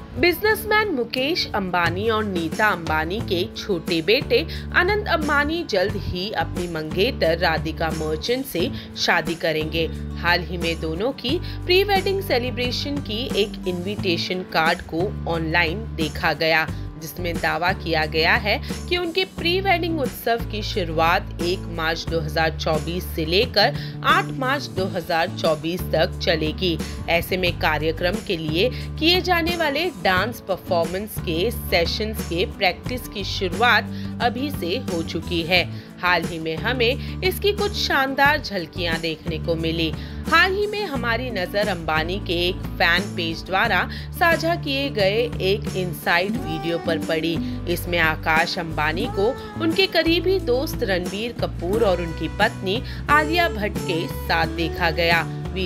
Businessman Mukesh Ambani और नीता अंबानी के छोटे बेटे अनंत अंबानी जल्द ही अपनी मंगेतर राधिका मर्चेंट से शादी करेंगे। हाल ही में दोनों की प्री वेडिंग सेलिब्रेशन की एक इनविटेशन कार्ड को ऑनलाइन देखा गया, जिसमें दावा किया गया है कि उनके प्री वेडिंग उत्सव की शुरुआत 1 मार्च 2024 से लेकर 8 मार्च 2024 तक चलेगी। ऐसे में कार्यक्रम के लिए किए जाने वाले डांस परफॉर्मेंस के सेशंस के प्रैक्टिस की शुरुआत अभी से हो चुकी है। हाल ही में हमें इसकी कुछ शानदार झलकियां देखने को मिली। हाल ही में हमारी नजर अंबानी के एक फैन पेज द्वारा साझा किए गए एक इनसाइड वीडियो पर पड़ी। इसमें आकाश अंबानी को उनके करीबी दोस्त रणबीर कपूर और उनकी पत्नी आलिया भट्ट के साथ देखा गया।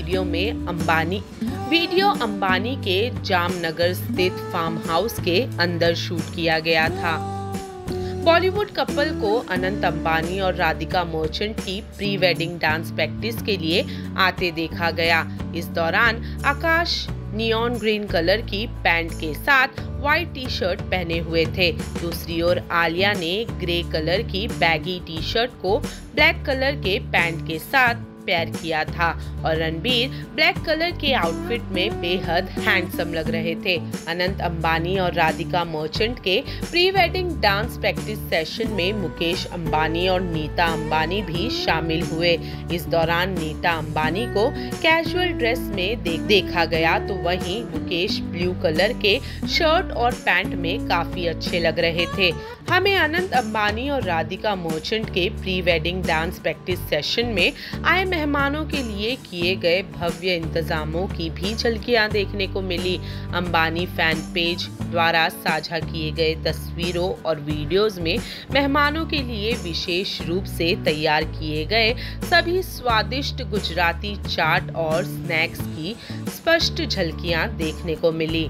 वीडियो अंबानी के जामनगर स्थित फार्म हाउस के अंदर शूट किया गया था। बॉलीवुड कपल को अनंत अंबानी और राधिका मर्चेंट की प्री वेडिंग डांस प्रैक्टिस के लिए आते देखा गया। इस दौरान आकाश नियॉन ग्रीन कलर की पैंट के साथ व्हाइट टी शर्ट पहने हुए थे। दूसरी ओर आलिया ने ग्रे कलर की बैगी टी शर्ट को ब्लैक कलर के पैंट के साथ पेयर किया था और रणबीर ब्लैक कलर के आउटफिट में बेहद हैंडसम लग रहे थे। अनंत अंबानी और राधिका मर्चेंट के pre wedding dance practice session में मुकेश अंबानी और नीता अंबानी भी शामिल हुए। इस दौरान नीता अंबानी को कैजुअल ड्रेस में देखा गया, तो वहीं मुकेश ब्लू कलर के शर्ट और पैंट में काफी अच्छे लग रहे थे। हमें अनंत अंबानी और राधिका मर्चेंट के pre wedding dance practice session में आए मेहमानों के लिए किए गए भव्य इंतजामों की भी झलकियां देखने को मिली। अंबानी फैन पेज द्वारा साझा किए गए तस्वीरों और वीडियोस में मेहमानों के लिए विशेष रूप से तैयार किए गए सभी स्वादिष्ट गुजराती चाट और स्नैक्स की स्पष्ट झलकियां देखने को मिली।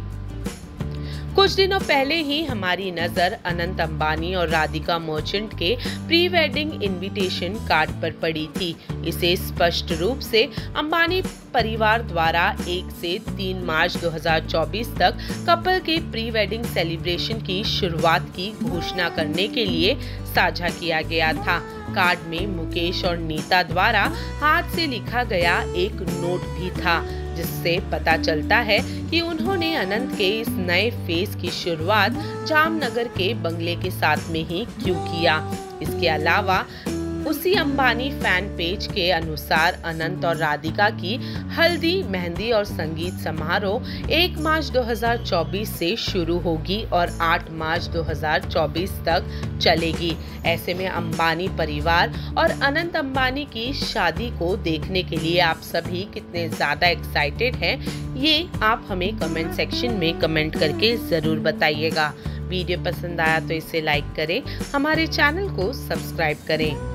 कुछ दिनों पहले ही हमारी नजर अनंत अंबानी और राधिका मर्चेंट के प्री वेडिंग इनविटेशन कार्ड पर पड़ी थी। इसे स्पष्ट रूप से अंबानी परिवार द्वारा 1 से 3 मार्च 2024 तक कपल के प्री वेडिंग सेलिब्रेशन की शुरुआत की घोषणा करने के लिए साझा किया गया था। कार्ड में मुकेश और नीता द्वारा हाथ से लिखा गया एक नोट भी था, जिससे पता चलता है कि उन्होंने अनंत के इस नए फेज की शुरुआत जामनगर के बंगले के साथ में ही क्यों किया। इसके अलावा उसी अंबानी फैन पेज के अनुसार अनंत और राधिका की हल्दी, मेहंदी और संगीत समारोह 1 मार्च 2024 से शुरू होगी और 8 मार्च 2024 तक चलेगी। ऐसे में अंबानी परिवार और अनंत अंबानी की शादी को देखने के लिए आप सभी कितने ज्यादा एक्साइटेड हैं, ये आप हमें कमेंट सेक्शन में कमेंट करके जरूर बताइएगा। वीडियो पसंद आया तो इसे लाइक करें, हमारे चैनल को सब्सक्राइब करें।